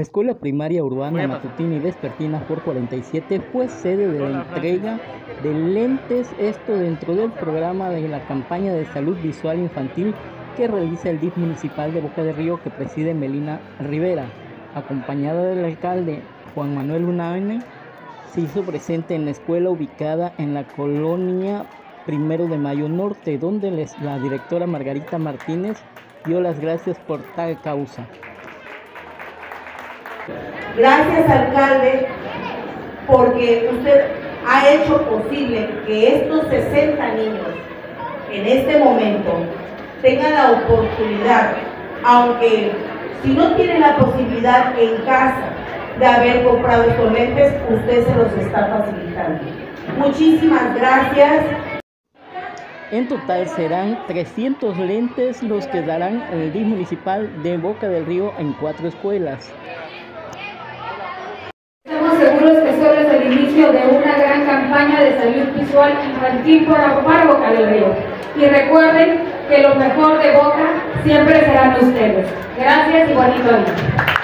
Escuela Primaria Urbana Matutina y Vespertina por 47 fue sede de la entrega de lentes, esto dentro del programa de la campaña de salud visual infantil que realiza el DIF municipal de Boca del Río, que preside Melina Rivera. Acompañada del alcalde Juan Manuel Unanue, se hizo presente en la escuela ubicada en la colonia 1 de Mayo Norte, donde la directora Margarita Martínez dio las gracias por tal causa. Gracias, alcalde, porque usted ha hecho posible que estos 60 niños en este momento tengan la oportunidad, aunque si no tienen la posibilidad en casa de haber comprado estos lentes, usted se los está facilitando. Muchísimas gracias. En total serán 300 lentes los que darán el DIF municipal de Boca del Río en 4 escuelas. Estamos seguros que solo es el inicio de una gran campaña de salud visual infantil para Boca del Río. Y recuerden que lo mejor de Boca siempre serán ustedes. Gracias y bonito día.